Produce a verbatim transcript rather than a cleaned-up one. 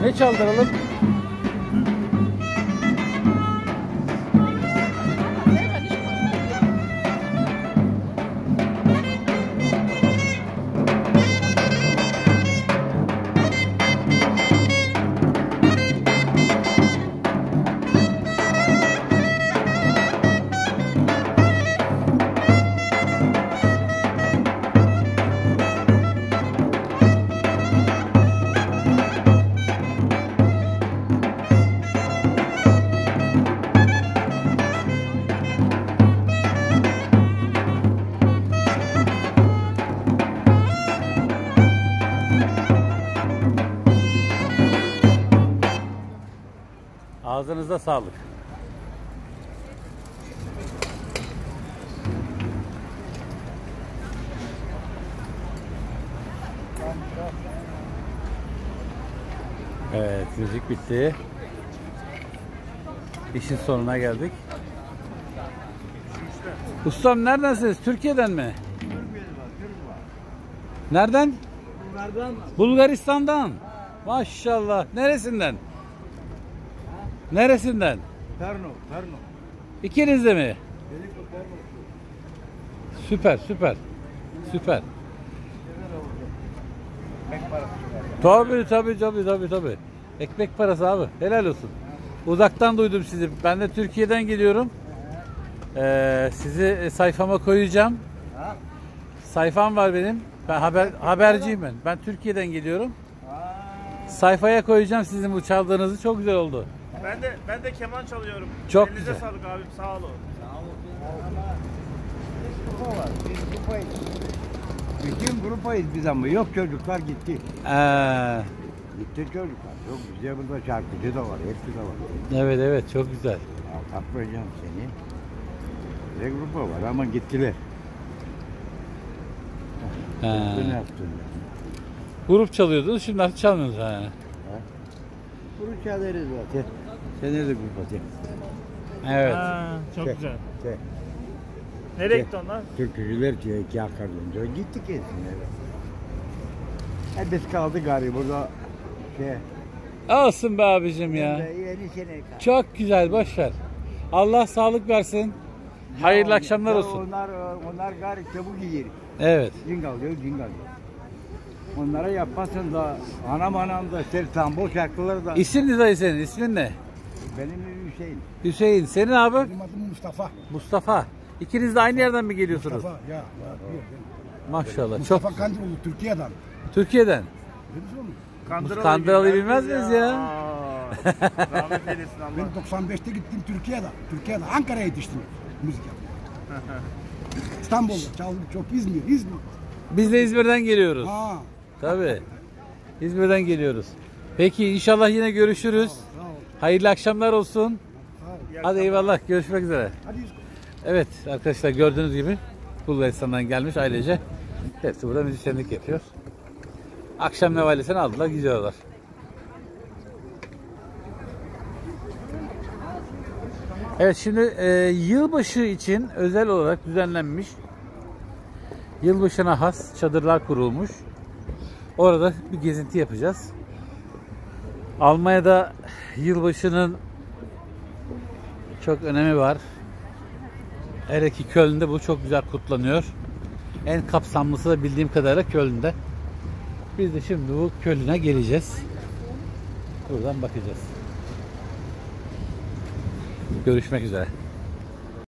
Ne çaldıralım? Ağzınıza sağlık. Evet, müzik bitti. İşin sonuna geldik. Ustam neredensiniz? Türkiye'den mi? Nereden? Bulgar'dan. Bulgaristan'dan. Maşallah. Neresinden? Neresinden? Terno, Terno. İkiniz de mi? Süper, süper. Süper. Ekmek parası. Tabii tabii tabii tabii tabii. Ekmek parası abi. Helal olsun. Uzaktan duydum sizi. Ben de Türkiye'den geliyorum. Ee, sizi sayfama koyacağım. Ha? Sayfam var benim. Ben haber haberciyim ben. Ben Türkiye'den geliyorum. Ha. Sayfaya koyacağım sizin bu çaldığınızı. Çok güzel oldu. Ben de ben de keman çalıyorum. Çok Elinize güzel. sağlık abim, sağ olun. Grupa var. Biz grupayız. Bütün grupayız biz ama. Yok çocuklar gitti. Ee, Gitti çocuklar. Yok bize burada şarkıcı da var. Hepsi de var. evet evet çok güzel. Ya takmayacağım seni. Bize grupa var ama gittiler. He. Ne yaptın? Grup çalıyordunuz, şimdi artık çalmıyorsunuz. Ha. Bunu çalarız zaten. Sen de grupası. Evet. Ha, çok Şey, güzel. Şey, Nereye gitti onlar? Türkücüler ki iki akardınca gittik hepsine. E biz kaldık gari burada. Şey, Olsun be abicim ya. yeni sene kaldı. Çok güzel, boş ver. Allah sağlık versin. Hayırlı Ya, akşamlar ya olsun. Onlar onlar gari çabuk giyer. Evet. Cingal diyor, cingal. Onlara yapmasın da anam anam da ser tambol şarkıları da. İsim ne dayı senin? İsmin ne? Benim Hüseyin. Hüseyin. Senin abi? Benim adım Mustafa. Mustafa. İkiniz de aynı yerden mi geliyorsunuz? Mustafa ya. ya Maşallah. Mustafa Çok. Kandıroğlu Türkiye'den. Türkiye'den. Biliyor musun? Kandıralı, Kandıralı bilmez miyiz ya? Aa, Rahmet eylesin Allah. Ben doksan beşte gittim Türkiye'de. Türkiye'de Ankara'ya yetiştim müzik yapmaya. İstanbul'da çaldım çok. İzmir, İzmir. Biz de İzmir'den geliyoruz. Ha. Tabii. İzmir'den geliyoruz. Peki inşallah yine görüşürüz. Sağ ol. Hayırlı akşamlar olsun. Sağ ol. Hadi eyvallah. Görüşmek üzere. Hadi Evet arkadaşlar gördüğünüz gibi Bulgaristan'dan gelmiş ailece. Hepsi burada müzisyenlik yapıyor. Akşam nevalesini aldılar, gidiyorlar. Evet şimdi e, yılbaşı için özel olarak düzenlenmiş. Yılbaşına has çadırlar kurulmuş. Orada bir gezinti yapacağız. Almanya'da yılbaşının çok önemi var. Hele ki Köln'de bu çok güzel kutlanıyor. En kapsamlısı da bildiğim kadarıyla Köln'de. Biz de şimdi bu Köln'e geleceğiz. Buradan bakacağız. Görüşmek üzere.